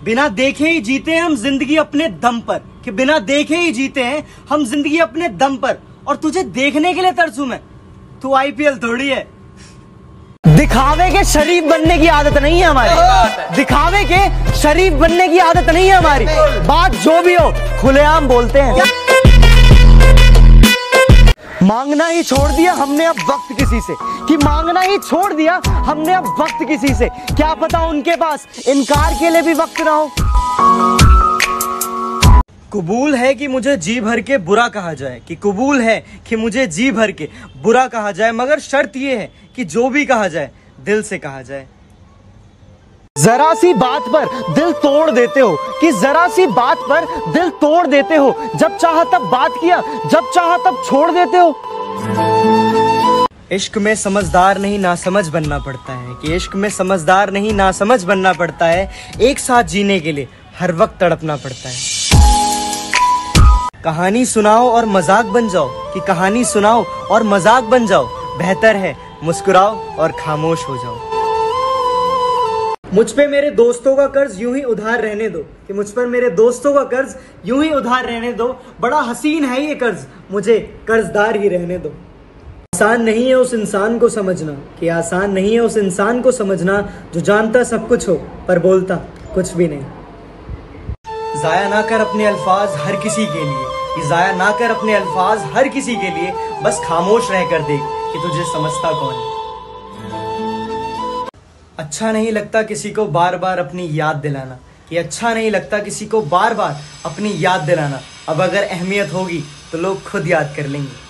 बिना देखे ही जीते हैं हम जिंदगी अपने दम पर, कि बिना देखे ही जीते हैं हम जिंदगी अपने दम पर, और तुझे देखने के लिए तरसू मैं, तू आईपीएल थोड़ी है। दिखावे के शरीफ बनने की आदत नहीं है हमारी, दिखावे के शरीफ बनने की आदत नहीं है हमारी। बात जो भी हो खुलेआम बोलते हैं। मांगना ही छोड़ दिया हमने अब वक्त किसी से, कि मांगना ही छोड़ दिया हमने अब वक्त किसी से। क्या पता उनके पास इनकार के लिए भी वक्त ना हो। कबूल है कि मुझे जी भर के बुरा कहा जाए, कि कबूल है कि मुझे जी भर के बुरा कहा जाए, मगर शर्त यह है कि जो भी कहा जाए दिल से कहा जाए। जरा सी बात पर दिल तोड़ देते हो, कि जरा सी बात पर दिल तोड़ देते हो, जब चाहा तब बात किया, जब चाहा तब छोड़ देते हो। इश्क में समझदार नहीं नासमझ बनना पड़ता है, कि इश्क में समझदार नहीं नासमझ बनना पड़ता है। एक साथ जीने के लिए हर वक्त तड़पना पड़ता है। कहानी सुनाओ और मजाक बन जाओ, कि कहानी सुनाओ और मजाक बन जाओ। बेहतर है मुस्कुराओ और खामोश हो जाओ। मुझ पे मेरे दोस्तों का कर्ज यूं ही उधार रहने दो, कि मुझ पर मेरे दोस्तों का कर्ज यूं ही उधार रहने दो। बड़ा हसीन है ये कर्ज, मुझे कर्जदार ही रहने दो। आसान नहीं है उस इंसान को समझना, कि आसान नहीं है उस इंसान को समझना जो जानता सब कुछ हो पर बोलता कुछ भी नहीं। जाया ना कर अपने अल्फाज हर किसी के लिए, कि जाया ना कर अपने अल्फाज हर किसी के लिए। बस खामोश रह कर देख कि तुझे समझता कौन है। अच्छा नहीं लगता किसी को बार बार अपनी याद दिलाना, कि अच्छा नहीं लगता किसी को बार बार अपनी याद दिलाना। अब अगर अहमियत होगी तो लोग खुद याद कर लेंगे।